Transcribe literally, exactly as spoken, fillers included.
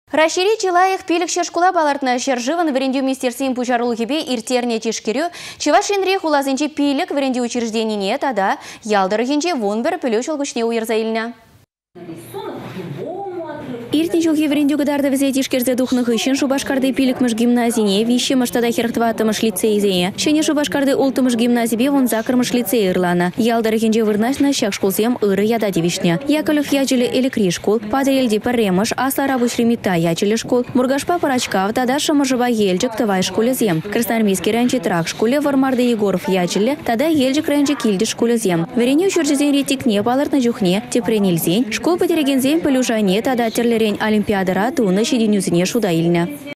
Рашири Чилаев пилікші школа балартына шержыван варенде мистерсен пучарул хебе иртерне тишкерю, чевашинре хулазынче пилік варенде учрежденине тада ялдырыхенче вон бір пілеш олгышне уйырзайлына. Иртничок евренде гадарды візе тишкерзе духных ищен шубашкарды пилікміш гимназине, вище маштада херхтватымыш лицейзене. Шене шубашкарды ултымыш гимназибе вон закырмыш лицей ырлана. Ялдырыхенче вырнашна шак школсем ыры яда девишне. Яковлев ячеле элекри школ, падрельди парремыш, асла рабочий мита ячеле школ, мургашпа парачкав тада шамажыва ельчик тывай школезем. Красноармейский ранче трак школе вармарды Егоров ячеле, тада ельчик ранче кильди школезем. Верене учуржезен ретикне балартна жухне, тепренельзен, школ потерегензен пылюжане тада терлерен олимпиадара туны щеденюзіне шуда илня.